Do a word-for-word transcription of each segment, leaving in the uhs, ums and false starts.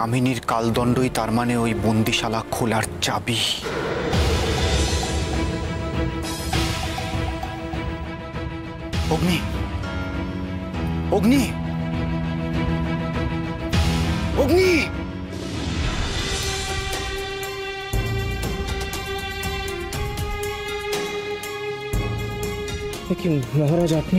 কামিনীর কালদণ্ডই তার মানে ওই বন্দিশালা খোলার চাবি। অগ্নি, অগ্নি, অগ্নি! কি মহারাজ আপনি?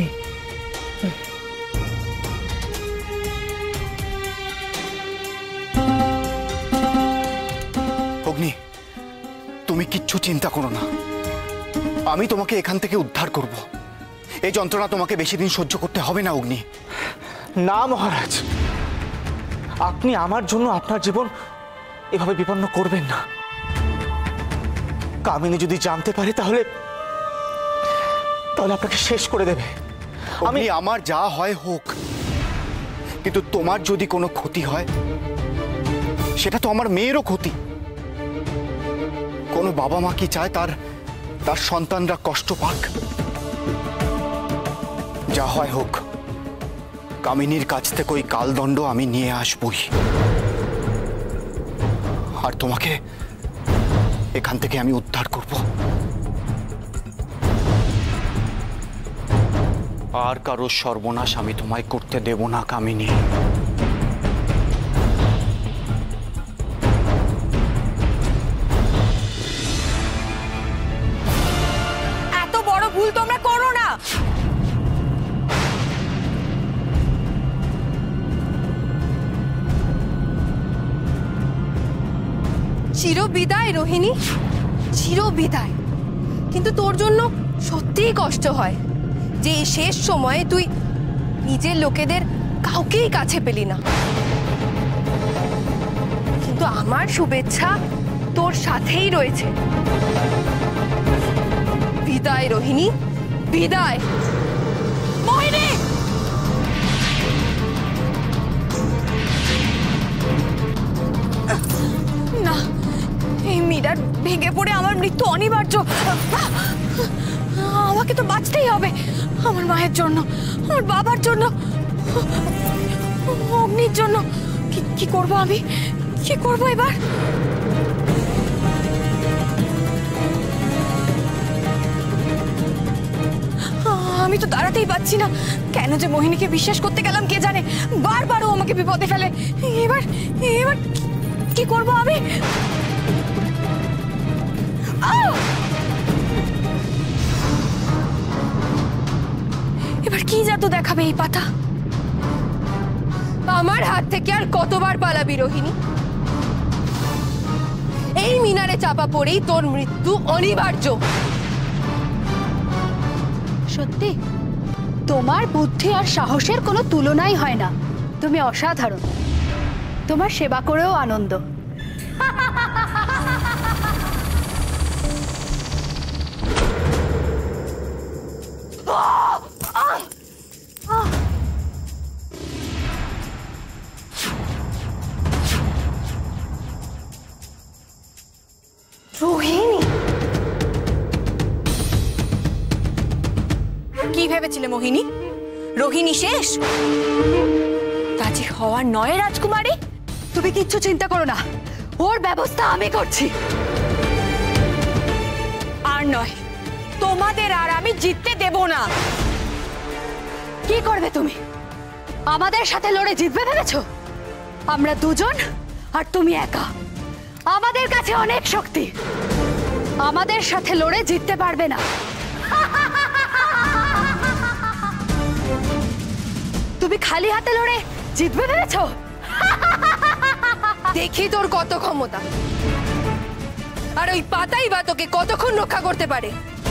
অগ্নি, তুমি কিচ্ছু চিন্তা করো না, আমি তোমাকে এখান থেকে উদ্ধার করব। এই যন্ত্রণা তোমাকে বেশি দিন সহ্য করতে হবে না অগ্নি। না মহারাজ, আপনি আমার জন্য আপনার জীবন এভাবে বিপন্ন করবেন না। কামিনী যদি জানতে পারে তাহলে তাহলে আপনাকে শেষ করে দেবে। আমি আমার যা হয় হোক, কিন্তু তোমার যদি কোনো ক্ষতি হয় সেটা তো আমার মেয়েরও ক্ষতি। কোনো বাবা মা কি চায় তার তার সন্তানরা কষ্ট পাক? যা হয় হোক, কামিনীর কাছ থেকে ওই কালদণ্ড আমি নিয়ে আসবই, আর তোমাকে এখান থেকে আমি উদ্ধার করব। আর কারো সর্বনাশ আমি তোমায় করতে দেব না কামিনী। এত বড় ভুল তোমরা করো না। চির বিদায় রোহিণী, চির বিদায়। কিন্তু তোর জন্য সত্যিই কষ্ট হয় যে এই শেষ সময়ে তুই নিজের লোকেদের কাউকেই কাছে পেলি না। কিন্তু আমার শুভেচ্ছা তোর সাথেই রয়েছে। বিদায় রোহিণী, বিদায়। মোহিনী! না, এই মিরার ভেঙে পড়ে আমার মৃত্যু অনিবার্য। আমাকে তো বাঁচতেই হবে, আমার মায়ের জন্য, আমার বাবার জন্য, অগ্নির জন্য। কি করব আমি, কি করব এবার? আমি তো দাঁড়াতেই পাচ্ছি না। কেন যে মোহিনীকে বিশ্বাস করতে গেলাম কে জানে, বারবারও আমাকে বিপদে ফেলে। এবার এবার কি করব আমি? এবার কি জাদু দেখাবে এই পাতা? আমার হাত থেকে আর কতবার পালাবি রোহিণী? এই মিনারে চাপা পড়েই তোর মৃত্যু অনিবার্য। সত্যি তোমার বুদ্ধি আর সাহসের কোনো তুলনাই হয় না। তুমি অসাধারণ। তোমার সেবা করেও আনন্দ। রোহিণী, কি ভেবেছিলে মোহিনী? রোহিণী শেষ? রাজি হওয়ার নয় রাজকুমারী? তুমি কিচ্ছু চিন্তা করো না, ওর ব্যবস্থা আমি করছি। আর নয়, তোমাদের আর আমি জিততে দেব না। কি করবে তুমি? আমাদের সাথে লড়ে জিতবে ভেবেছো? আমরা দুজন আর তুমি একা। আমাদের কাছে অনেক শক্তি, আমাদের সাথে লড়ে জিততে পারবে না। তুমি খালি হাতে লড়ে জিতবে ভেবেছো? দেখি তোর কত ক্ষমতা, আর ওই পাতাই বা তোকে কতক্ষণ রক্ষা করতে পারে।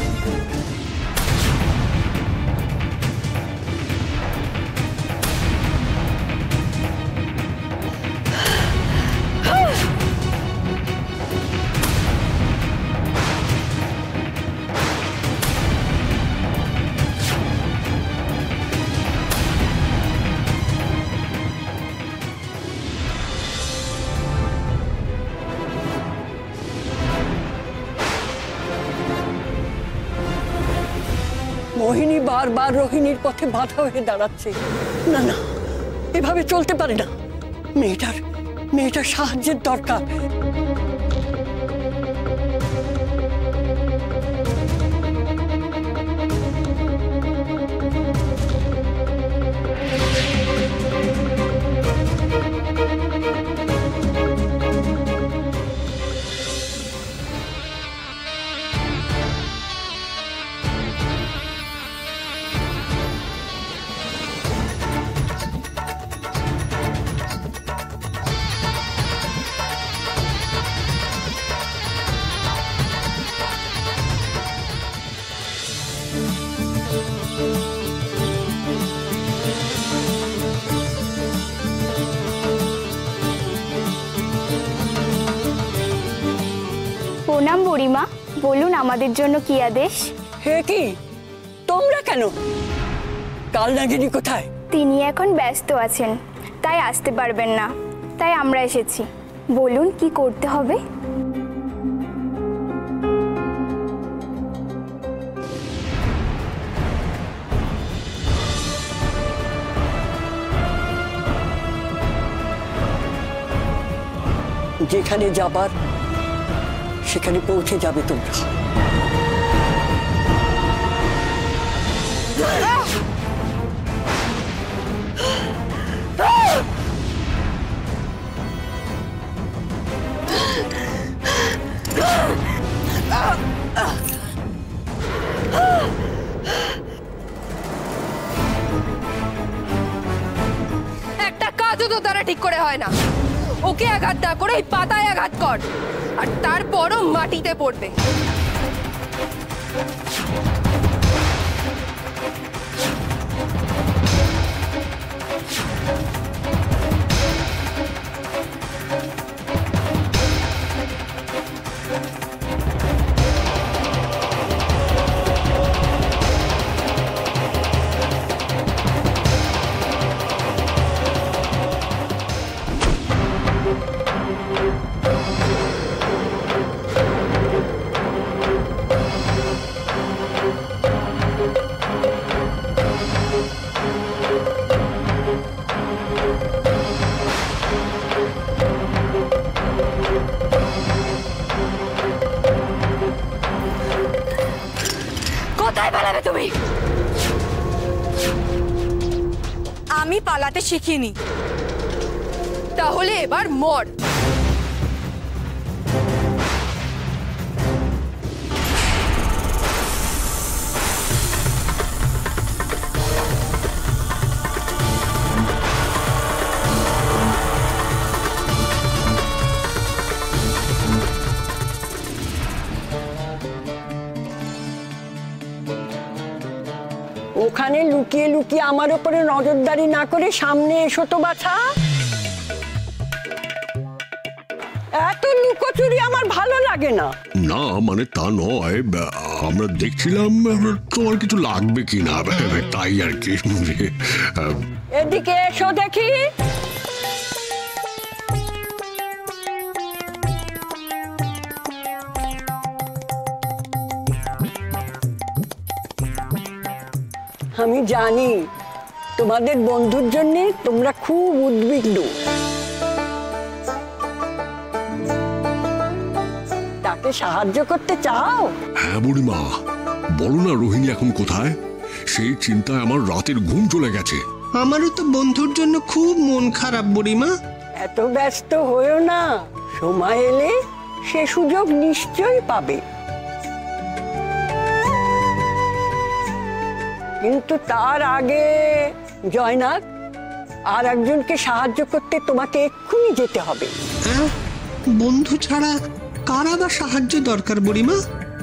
মোহিনী বারবার রোহিণীর পথে বাধা হয়ে দাঁড়াচ্ছে। না না, এভাবে চলতে পারে না। মেয়েটার মেয়েটার সাহায্যের দরকার। প্রণাম বুড়িমা, বলুন আমাদের জন্য কি আদেশ? হে কি, তোমরা কেন? কালনাগিনী কোথায়? তিনি এখন ব্যস্ত আছেন, তাই আসতে পারবেন না, তাই আমরা এসেছি। বলুন কি করতে হবে? যেখানে যাবার সেখানে পৌঁছে যাবে তোমরা। একটা কাজও তো তারা ঠিক করে হয় না। ওকে আঘাত না করে ওই পাতায় আঘাত কর, আর তারপরও মাটিতে পড়বে। কোথায় পালাবে তুমি? আমি পালাতে শিখিনি। তাহলে এবার মর। ওখানে লুকিয়ে লুকিয়ে আমার উপরে নজরদারি না করে সামনে এসো তো বাছা। এত লুকোচুরি আমার ভালো লাগে না। না মানে তা নয়, আমরা দেখছিলাম তোমার কিছু লাগবে কিনা, তাই আর কি। এদিকে এসো দেখি। আমি জানি তোমাদের বন্ধুর জন্য তোমরা খুব উদ্বিগ্ন। তাকে সাহায্য করতে চাও? হ্যাঁ বুড়িমা, বলো না রোহিণী এখন কোথায়? সেই চিন্তায় আমার রাতের ঘুম চলে গেছে। আমারও তো বন্ধুর জন্য খুব মন খারাপ বুড়িমা। এত ব্যস্ত হয়েও না, সময় এলে সে সুযোগ নিশ্চয়ই পাবে। কিন্তু তার আগে জয়নাথ, আর একজনকে সাহায্য করতে তোমাকে এক্ষুনি যেতে হবে। হ্যাঁ, বন্ধু ছাড়া কার আবার সাহায্য দরকার বুড়িমা?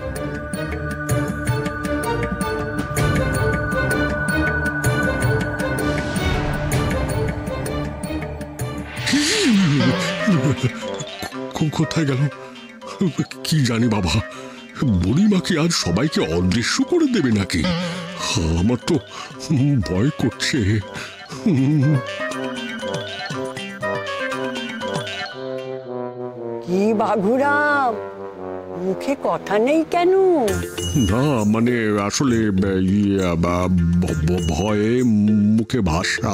কোথায় গেল কি জানি বাবা। বুড়িমা কি আজ সবাইকে অদৃশ্য করে দেবে নাকি? আমার তো ভয় করছে। কি বাঘুরাম, মুখে কথা নেই কেন? না মানে আসলে ইয়ে, ভ- ভ- ভয়ে মুখে ভাষা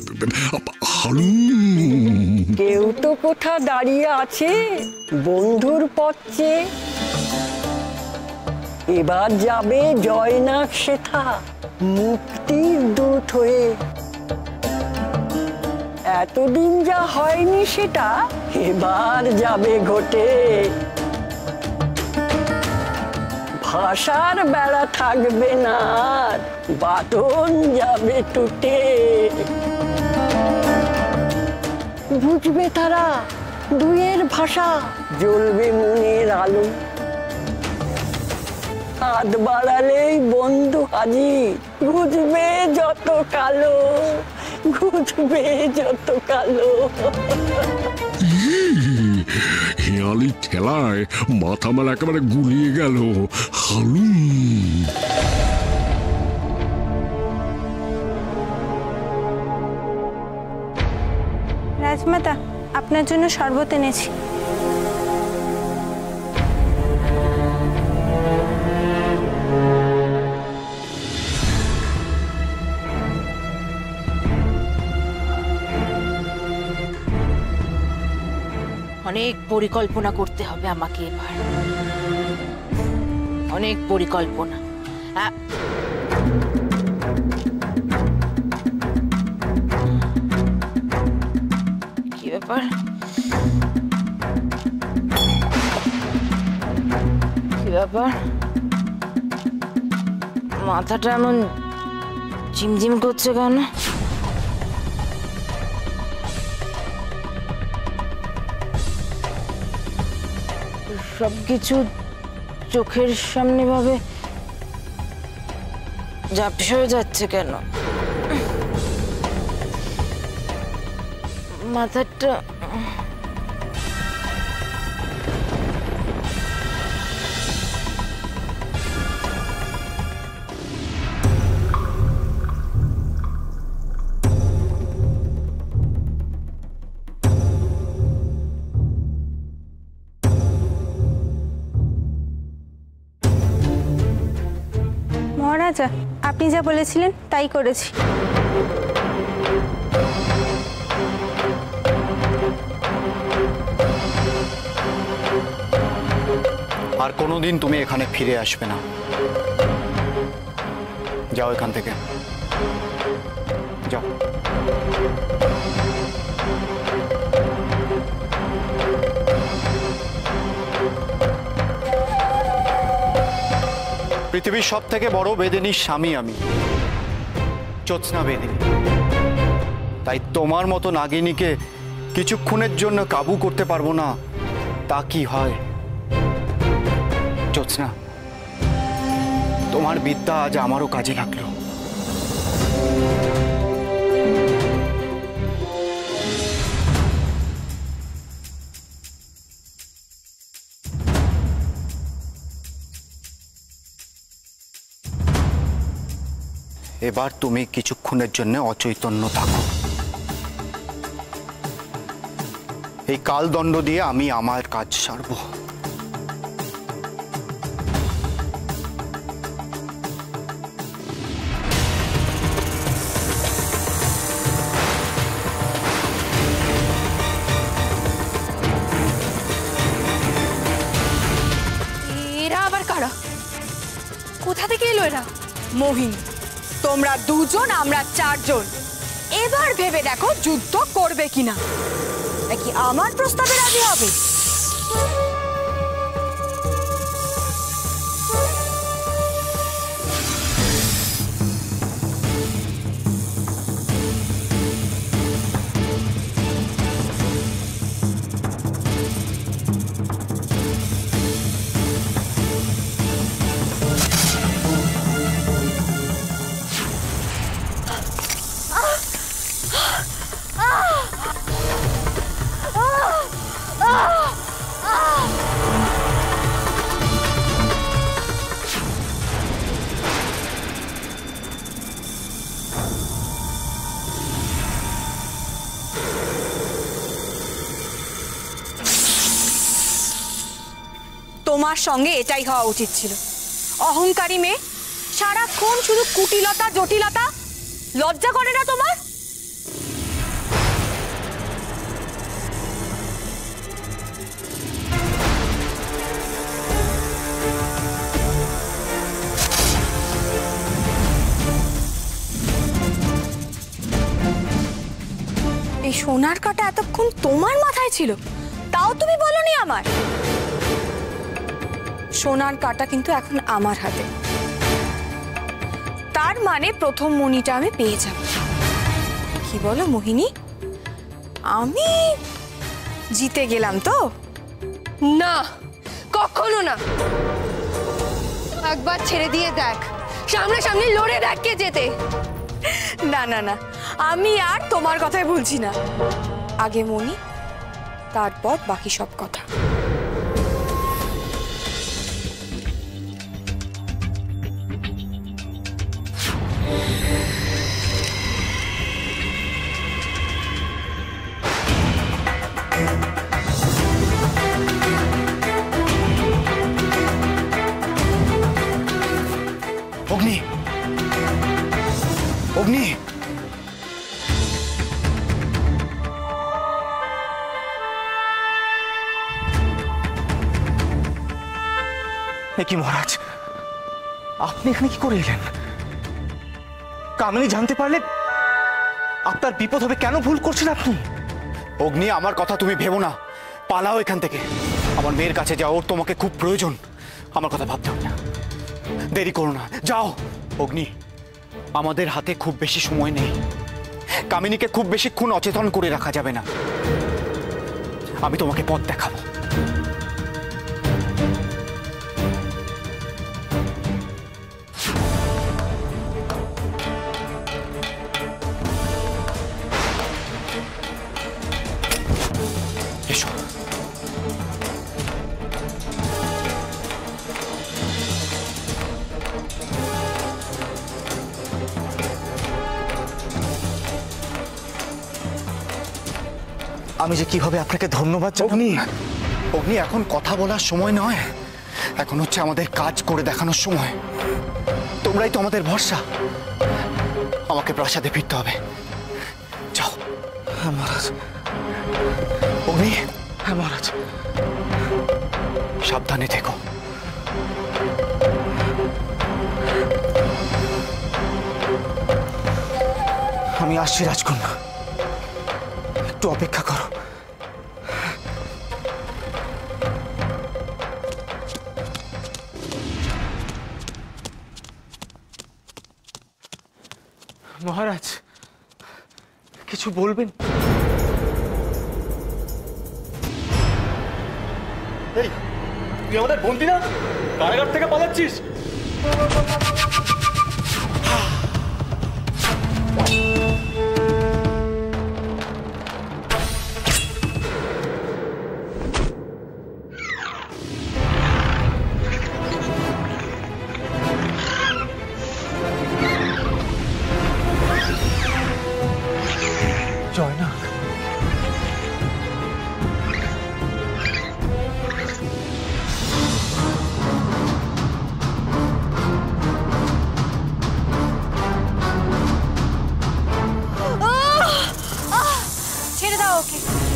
হালুম। কেউ তো কোথা দাঁড়িয়ে আছে বন্ধুর পথে, এবার যাবে জয়নাক সেথা মুক্তির দূত হয়ে। এতদিন যা হয়নি সেটা এবার যাবে ঘটে। ভাষার বেড়া থাকবে না, বাঁধন যাবে টুটে। বুঝবে তারা দুয়ের ভাষা, জ্বলবে মনের আলো। হাত বাড়ালেই বন্ধু হাজির, ঘুচবে যত কালো, ঘুচবে যত কালো। হেয়ালি ঠেলায় মাথা আমার একেবারে গুলিয়ে গেল। হালুম। রাজমাতা, আপনার জন্য শরবত এনেছি। অনেক পরিকল্পনা করতে হবে আমাকে এবার, অনেক পরিকল্পনা। আ- কি ব্যাপার, কি ব্যাপার, মাথাটা এমন ঝিমঝিম করছে কেন? সবকিছু চোখের সামনে ভাবে ঝাপসা হয়ে যাচ্ছে কেন? মাথাটা মহারাজা, আপনি যা বলেছিলেন তাই করেছি। আর কোনোদিন তুমি এখানে ফিরে আসবে না। যাও এখান থেকে, যাও। পৃথিবীর সব থেকে বড় বেদিনীর স্বামী আমি, জ্যোৎস্না বেদিনী। তাই তোমার মতো নাগিনীকে কিছুক্ষণের জন্য কাবু করতে পারবো না, তা কি হয়? জ্যোৎস্না, তোমার বিদ্যা আজ আমারও কাজে লাগলো। এবার তুমি কিছুক্ষণের জন্য অচৈতন্য থাকো। এই কালদণ্ড দিয়ে আমি আমার কাজ সারব। এরা আবার কারা? কোথা থেকে এলো এরা? মোহিনী, তোমরা দুজন আমরা চারজন। এবার ভেবে দেখো যুদ্ধ করবে কিনা, নাকি আমার প্রস্তাবে রাজি হবে? তোমার সঙ্গে এটাই হওয়া উচিত ছিল। অহংকারী মেয়ে, সারাক্ষণ শুধু কুটিলতা জটিলতা। লজ্জা করে না তোমার? এই সোনার কাটা এতক্ষণ তোমার মাথায় ছিল, তাও তুমি বলনি আমার? সোনার কাটা কিন্তু এখন আমার হাতে, তার মানে প্রথম মণিটা আমি পেয়ে যাব। কি বলো মোহিনী, আমি জিতে গেলাম তো? না, কখনো না। একবার ছেড়ে দিয়ে দেখ, সামনাসামনি লড়ে দেখ কে জেতে। না না না, আমি আর তোমার কথাই বলছি না। আগে মণি, তারপর বাকি সব কথা। অগ্নি, অগ্নি, কি মহারাজ, আপনি এখানে কি করে এলেন? কামিনী জানতে পারলে আপনার বিপদ হবে। কেন ভুল করছেন আপনি? অগ্নি, আমার কথা তুমি ভেবো না, পালাও এখান থেকে। আমার মেয়ের কাছে যাও, ওর তোমাকে খুব প্রয়োজন। আমার কথা ভাবতে হবে না, দেরি করো না, যাও। অগ্নি, আমাদের হাতে খুব বেশি সময় নেই। কামিনীকে খুব বেশিক্ষণ অচেতন করে রাখা যাবে না। আমি তোমাকে পথ দেখাবো। এসো। আমি যে কিভাবে আপনাকে ধন্যবাদ জানাবো। অগ্নি, অগ্নি, এখন কথা বলার সময় নয়, এখন হচ্ছে আমাদের কাজ করে দেখানোর সময়। তোমরাই তো আমাদের ভরসা। আমাকে প্রাসাদে ফিরতে হবে, যাও। হ্যাঁ মহারাজ। অগ্নি, হ্যাঁ মহারাজ। সাবধানে থেকো। আমি আসছি রাজকন্যা, একটু অপেক্ষা করো। মহারাজ, কিছু বলবেন? এই, তুই আমাদের বন্দি না? কারাগার থেকে পালাচ্ছিস? জয়নাগ, ছেড়ে দাও ওকে।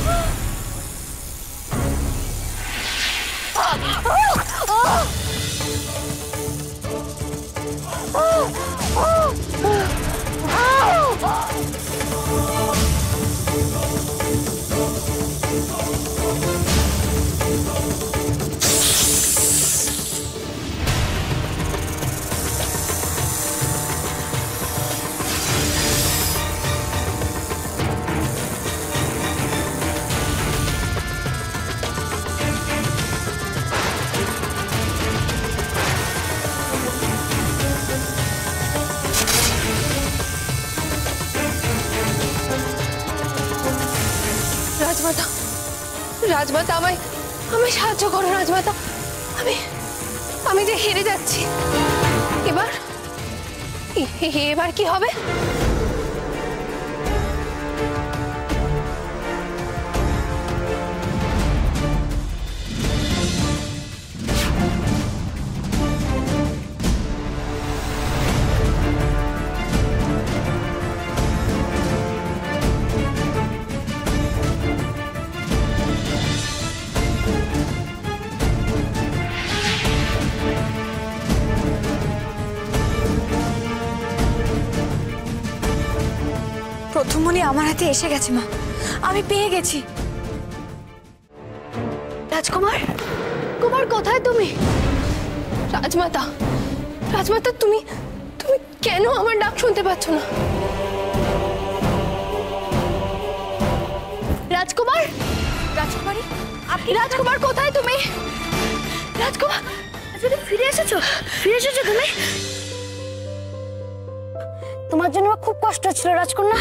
রাজমাতা, রাজমাতা, আমায় আমায় সাহায্য করো রাজমাতা। আমি আমি যে হেরে যাচ্ছি। এবার এবার কি হবে? প্রথম মনি আমার হাতে এসে গেছে মা, আমি পেয়ে গেছি। রাজকুমার, কুমার কোথায় তুমি? রাজমাতা, রাজমাতা তুমি তুমি কেন আমার ডাক শুনতে পাচ্ছ না? রাজকুমার, রাজকুমারী, আপনি রাজকুমার কোথায় তুমি? রাজকুমার, তুমি ফিরে এসেছো? ফিরে এসেছো তুমি? তোমার জন্য আমার খুব কষ্ট হচ্ছিল রাজকন্যা।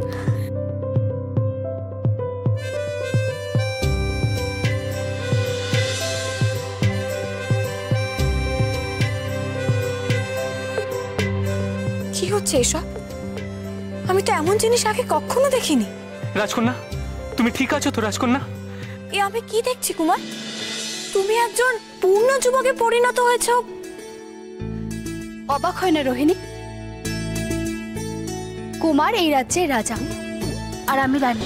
কি হচ্ছে এসব? আমি তো এমন জিনিস আগে কখনো দেখিনি। রাজকন্যা, তুমি ঠিক আছো তো রাজকন্যা? এ আমি কি দেখছি কুমার? তুমি একজন পূর্ণ যুবকে পরিণত হয়েছো। অবাক হয় না রোহিণী? কুমার এই রাজ্যের রাজা আর আমি রানী।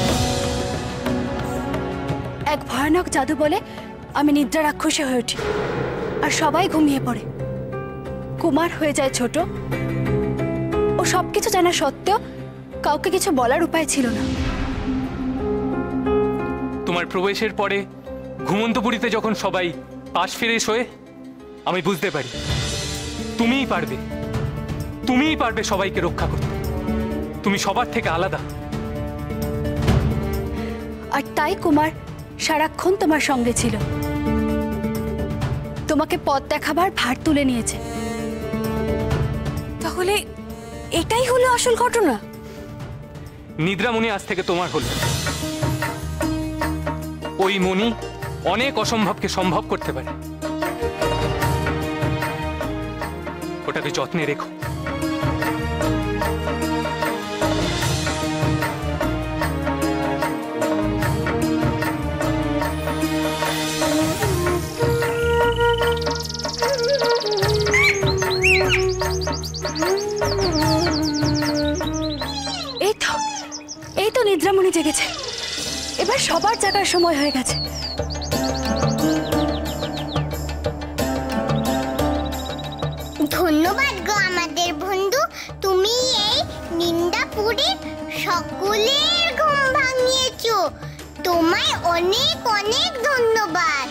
এক ভয়ানক জাদু বলে আমি নিদ্রা রাক্ষসী হয়ে উঠি আর সবাই ঘুমিয়ে পড়ে। কুমার হয়ে যায় ছোট। ও সবকিছু জানা সত্ত্বেও কাউকে কিছু বলার উপায় ছিল না। তোমার প্রবেশের পরে ঘুমন্তপুরীতে যখন সবাই পাশ ফিরে শোয়ে, আমি বুঝতে পারি তুমিই পারবে, তুমিই পারবে সবাইকে রক্ষা করতে। তুমি সবার থেকে আলাদা। আর তাই কুমার সারাক্ষণ তোমার সঙ্গে ছিল, তোমাকে পথ দেখাবার ভার তুলে নিয়েছে। তাহলে এটাই হলো আসল ঘটনা? নিদ্রামণি আজ থেকে তোমার হলো। ওই মণি অনেক অসম্ভবকে সম্ভব করতে পারে। ওটাকে যত্নে রেখো। এই তো এই তো নিদ্রামণি জেগেছে। এবার সবার জাগার সময় হয়ে গেছে। ধন্যবাদ গো আমাদের বন্ধু, তুমি এই নিন্দাপুরে সকলের ঘুম ভাঙিয়েছো। তোমায় অনেক অনেক ধন্যবাদ।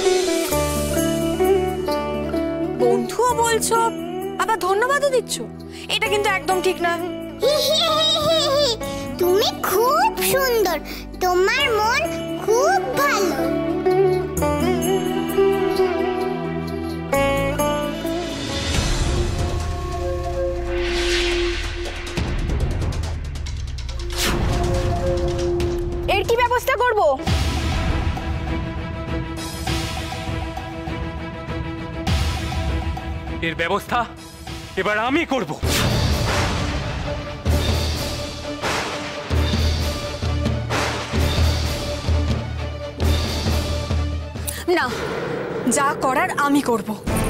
বন্ধুও বলছো আবার ধন্যবাদও দিচ্ছ, এটা কিন্তু একদম ঠিক না। তুমি খুব সুন্দর, তোমার মন খুব ভালো। এর কি ব্যবস্থা করব? এর ব্যবস্থা এবার আমি করব। না, যা করার আমি করব।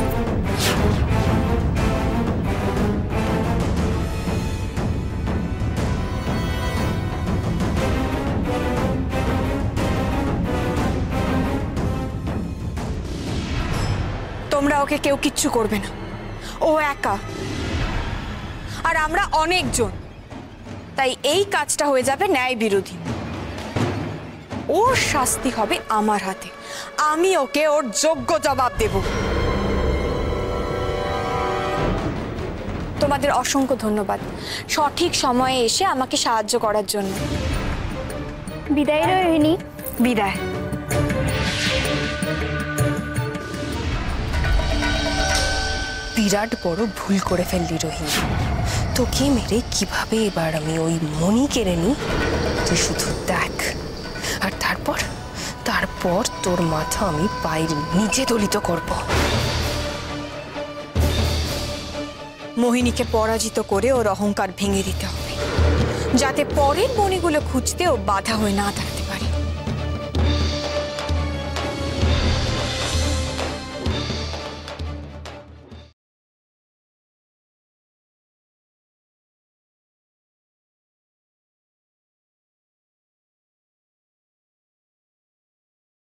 তোমরা ওকে কেউ কিচ্ছু করবে না, ও একা আর আমরা অনেকজন, তাই এই কাজটা হয়ে যাবে ন্যায় বিরোধী। ওর শাস্তি হবে আমার হাতে, আমি ওকে ওর যোগ্য জবাব দেব। তোমাদের অসংখ্য ধন্যবাদ সঠিক সময়ে এসে আমাকে সাহায্য করার জন্য। বিদায় রোহিণী। বিদায়। বিরাট বড় ভুল করে ফেললি রোহিণী। তোকে মেরে কিভাবে এবার আমি ওই মণি কেড়ে নিই তুই শুধু দেখ। আর তারপর তারপর তোর মাথা আমি পায়ের নিচে দলিত করব। মোহিনীকে পরাজিত করে ওর অহংকার ভেঙে দিতে হবে, যাতে পরের মণিগুলো খুঁজতে ও বাধা হয়ে না দাঁড়াতে